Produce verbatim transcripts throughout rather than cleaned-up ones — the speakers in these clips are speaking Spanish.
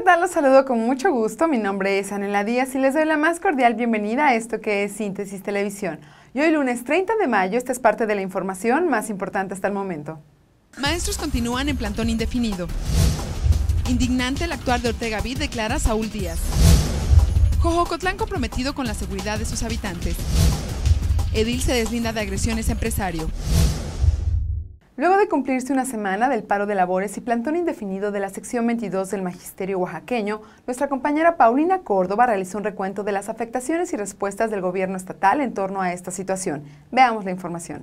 tal? Los saludo con mucho gusto. Mi nombre es Anela Díaz y les doy la más cordial bienvenida a esto que es Síntesis Televisión. Y hoy lunes treinta de mayo, esta es parte de la información más importante hasta el momento. Maestros continúan en plantón indefinido. Indignante el actuar de Ortega Vid, declara Saúl Díaz. Jojocotlán comprometido con la seguridad de sus habitantes. Edil se deslinda de agresiones a empresario. Luego de cumplirse una semana del paro de labores y plantón indefinido de la sección veintidós del Magisterio Oaxaqueño, nuestra compañera Paulina Córdoba realizó un recuento de las afectaciones y respuestas del gobierno estatal en torno a esta situación. Veamos la información.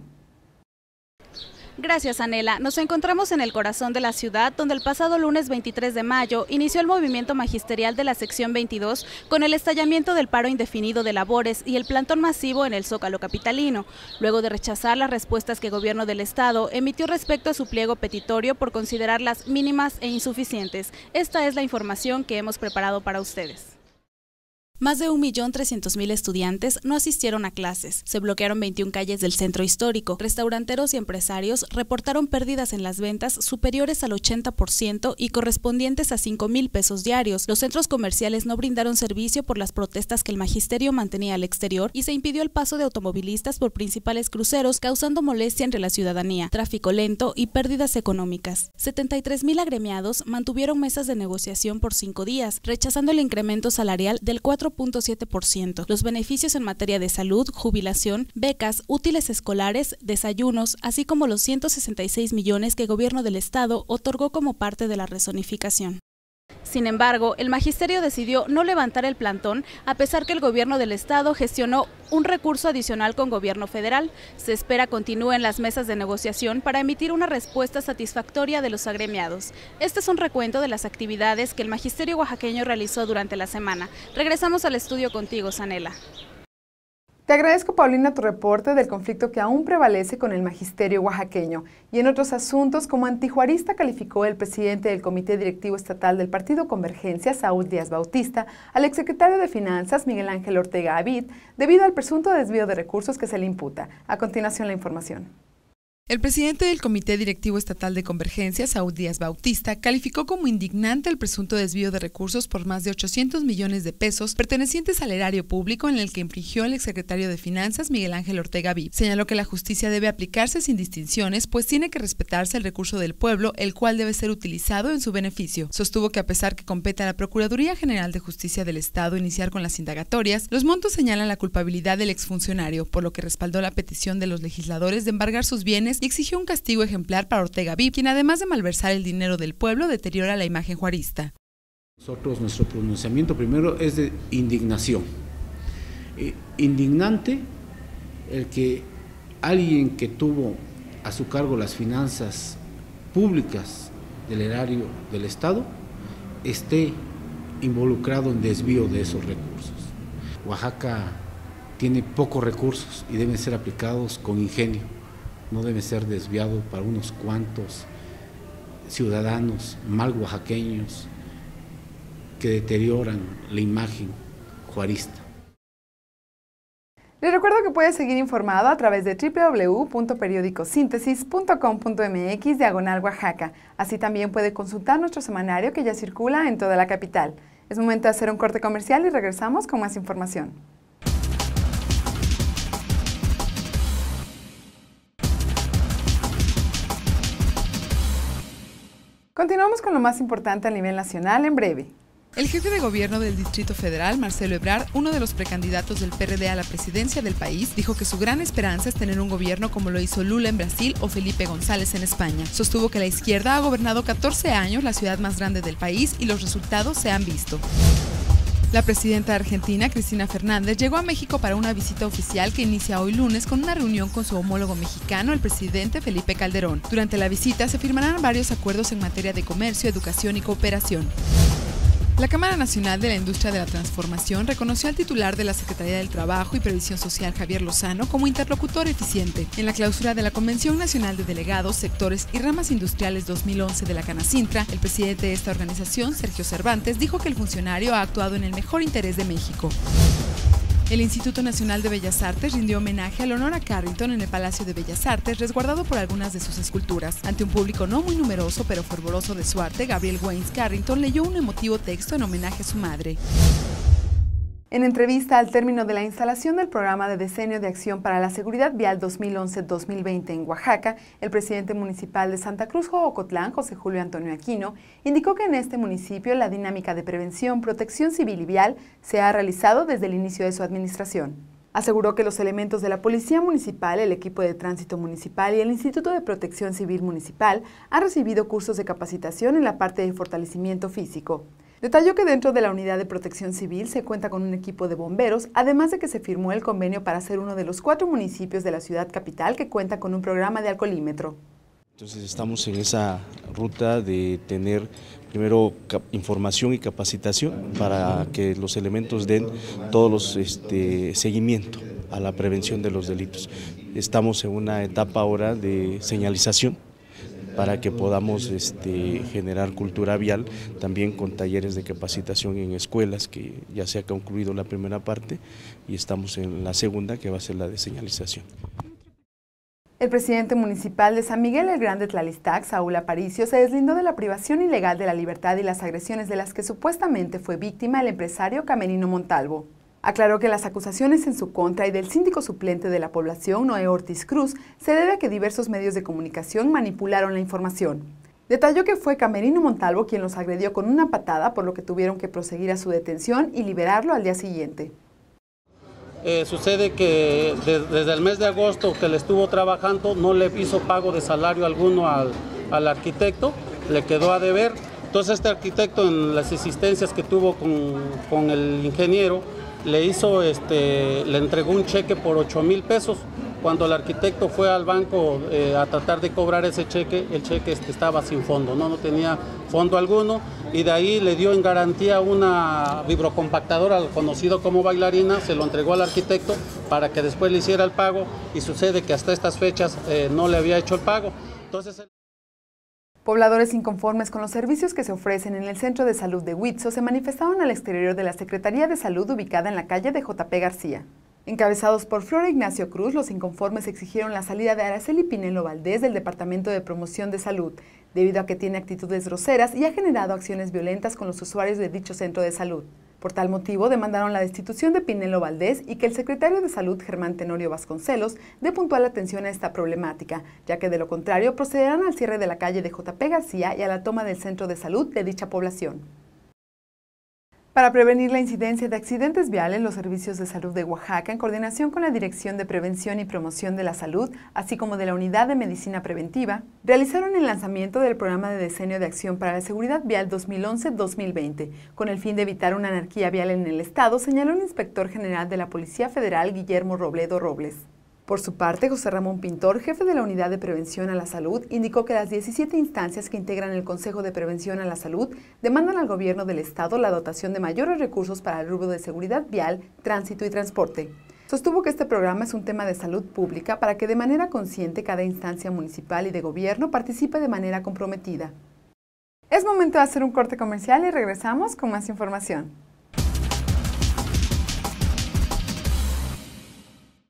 Gracias, Anela. Nos encontramos en el corazón de la ciudad, donde el pasado lunes veintitrés de mayo inició el movimiento magisterial de la sección veintidós con el estallamiento del paro indefinido de labores y el plantón masivo en el Zócalo capitalino, luego de rechazar las respuestas que el gobierno del estado emitió respecto a su pliego petitorio por considerarlas mínimas e insuficientes. Esta es la información que hemos preparado para ustedes. Más de un millón trescientos mil estudiantes no asistieron a clases. Se bloquearon veintiuna calles del centro histórico. Restauranteros y empresarios reportaron pérdidas en las ventas superiores al ochenta por ciento y correspondientes a cinco mil pesos diarios. Los centros comerciales no brindaron servicio por las protestas que el magisterio mantenía al exterior y se impidió el paso de automovilistas por principales cruceros, causando molestia entre la ciudadanía, tráfico lento y pérdidas económicas. setenta y tres mil agremiados mantuvieron mesas de negociación por cinco días, rechazando el incremento salarial del cuatro punto siete por ciento, los beneficios en materia de salud, jubilación, becas, útiles escolares, desayunos, así como los ciento sesenta y seis millones que el gobierno del estado otorgó como parte de la rezonificación. Sin embargo, el magisterio decidió no levantar el plantón, a pesar que el gobierno del estado gestionó un recurso adicional con gobierno federal. Se espera continúen las mesas de negociación para emitir una respuesta satisfactoria de los agremiados. Este es un recuento de las actividades que el magisterio oaxaqueño realizó durante la semana. Regresamos al estudio contigo, Sanela. Te agradezco, Paulina, tu reporte del conflicto que aún prevalece con el magisterio oaxaqueño. Y en otros asuntos, como antijuarista calificó el presidente del Comité Directivo Estatal del Partido Convergencia, Saúl Díaz Bautista, al exsecretario de Finanzas, Miguel Ángel Ortega Vid, debido al presunto desvío de recursos que se le imputa. A continuación, la información. El presidente del Comité Directivo Estatal de Convergencia, Saúl Díaz Bautista, calificó como indignante el presunto desvío de recursos por más de ochocientos millones de pesos pertenecientes al erario público en el que infringió el exsecretario de Finanzas, Miguel Ángel Ortega Vid. Señaló que la justicia debe aplicarse sin distinciones, pues tiene que respetarse el recurso del pueblo, el cual debe ser utilizado en su beneficio. Sostuvo que a pesar que compete a la Procuraduría General de Justicia del Estado iniciar con las indagatorias, los montos señalan la culpabilidad del exfuncionario, por lo que respaldó la petición de los legisladores de embargar sus bienes y exigió un castigo ejemplar para Ortega Vid, quien además de malversar el dinero del pueblo, deteriora la imagen juarista. Nosotros, nuestro pronunciamiento primero es de indignación. Eh, indignante el que alguien que tuvo a su cargo las finanzas públicas del erario del Estado esté involucrado en desvío de esos recursos. Oaxaca tiene pocos recursos y deben ser aplicados con ingenio. No debe ser desviado para unos cuantos ciudadanos mal oaxaqueños que deterioran la imagen juarista. Les recuerdo que puede seguir informado a través de doble u doble u doble u punto periódicosíntesis punto com punto m x diagonal Oaxaca. Así también puede consultar nuestro semanario que ya circula en toda la capital. Es momento de hacer un corte comercial y regresamos con más información. Continuamos con lo más importante a nivel nacional en breve. El jefe de gobierno del Distrito Federal, Marcelo Ebrard, uno de los precandidatos del P R D a la presidencia del país, dijo que su gran esperanza es tener un gobierno como lo hizo Lula en Brasil o Felipe González en España. Sostuvo que la izquierda ha gobernado catorce años la ciudad más grande del país y los resultados se han visto. La presidenta argentina, Cristina Fernández, llegó a México para una visita oficial que inicia hoy lunes con una reunión con su homólogo mexicano, el presidente Felipe Calderón. Durante la visita se firmarán varios acuerdos en materia de comercio, educación y cooperación. La Cámara Nacional de la Industria de la Transformación reconoció al titular de la Secretaría del Trabajo y Previsión Social, Javier Lozano, como interlocutor eficiente. En la clausura de la Convención Nacional de Delegados, Sectores y Ramas Industriales dos mil once de la Canacintra, el presidente de esta organización, Sergio Cervantes, dijo que el funcionario ha actuado en el mejor interés de México. El Instituto Nacional de Bellas Artes rindió homenaje a Leonora Carrington en el Palacio de Bellas Artes, resguardado por algunas de sus esculturas. Ante un público no muy numeroso, pero fervoroso de su arte, Gabriel Waynes Carrington leyó un emotivo texto en homenaje a su madre. En entrevista al término de la instalación del Programa de Decenio de Acción para la Seguridad Vial dos mil once a dos mil veinte en Oaxaca, el presidente municipal de Santa Cruz, Jocotlán, José Julio Antonio Aquino, indicó que en este municipio la dinámica de prevención, protección civil y vial se ha realizado desde el inicio de su administración. Aseguró que los elementos de la Policía Municipal, el equipo de Tránsito Municipal y el Instituto de Protección Civil Municipal han recibido cursos de capacitación en la parte de fortalecimiento físico. Detalló que dentro de la Unidad de Protección Civil se cuenta con un equipo de bomberos, además de que se firmó el convenio para ser uno de los cuatro municipios de la ciudad capital que cuenta con un programa de alcoholímetro. Entonces estamos en esa ruta de tener primero información y capacitación para que los elementos den todos los este, seguimiento a la prevención de los delitos. Estamos en una etapa ahora de señalización para que podamos este, generar cultura vial, también con talleres de capacitación en escuelas, que ya se ha concluido la primera parte y estamos en la segunda, que va a ser la de señalización. El presidente municipal de San Miguel el Grande Tlalistac, Saúl Aparicio, se deslindó de la privación ilegal de la libertad y las agresiones de las que supuestamente fue víctima el empresario Camerino Montalvo. Aclaró que las acusaciones en su contra y del síndico suplente de la población, Noé Ortiz Cruz, se debe a que diversos medios de comunicación manipularon la información. Detalló que fue Camerino Montalvo quien los agredió con una patada, por lo que tuvieron que proseguir a su detención y liberarlo al día siguiente. Eh, sucede que de, desde el mes de agosto que le estuvo trabajando no le hizo pago de salario alguno al, al arquitecto, le quedó a deber. Entonces este arquitecto, en las insistencias que tuvo con, con el ingeniero, le hizo, este, le entregó un cheque por ocho mil pesos. Cuando el arquitecto fue al banco eh, a tratar de cobrar ese cheque, el cheque este, estaba sin fondo, ¿no? no tenía fondo alguno, y de ahí le dio en garantía una vibrocompactadora, conocido como bailarina, se lo entregó al arquitecto para que después le hiciera el pago, y sucede que hasta estas fechas eh, no le había hecho el pago. Entonces, el... Pobladores inconformes con los servicios que se ofrecen en el Centro de Salud de Huitzo se manifestaron al exterior de la Secretaría de Salud ubicada en la calle de J P García. Encabezados por Flora Ignacio Cruz, los inconformes exigieron la salida de Araceli Pinelo Valdés del Departamento de Promoción de Salud, debido a que tiene actitudes groseras y ha generado acciones violentas con los usuarios de dicho centro de salud. Por tal motivo, demandaron la destitución de Pinelo Valdés y que el secretario de Salud, Germán Tenorio Vasconcelos, dé puntual atención a esta problemática, ya que de lo contrario procederán al cierre de la calle de J P García y a la toma del centro de salud de dicha población. Para prevenir la incidencia de accidentes viales, los servicios de salud de Oaxaca, en coordinación con la Dirección de Prevención y Promoción de la Salud, así como de la Unidad de Medicina Preventiva, realizaron el lanzamiento del Programa de Decenio de Acción para la Seguridad Vial dos mil once a dos mil veinte, con el fin de evitar una anarquía vial en el Estado, señaló el inspector general de la Policía Federal, Guillermo Robledo Robles. Por su parte, José Ramón Pintor, jefe de la Unidad de Prevención a la Salud, indicó que las diecisiete instancias que integran el Consejo de Prevención a la Salud demandan al gobierno del Estado la dotación de mayores recursos para el rubro de seguridad vial, tránsito y transporte. Sostuvo que este programa es un tema de salud pública para que de manera consciente cada instancia municipal y de gobierno participe de manera comprometida. Es momento de hacer un corte comercial y regresamos con más información.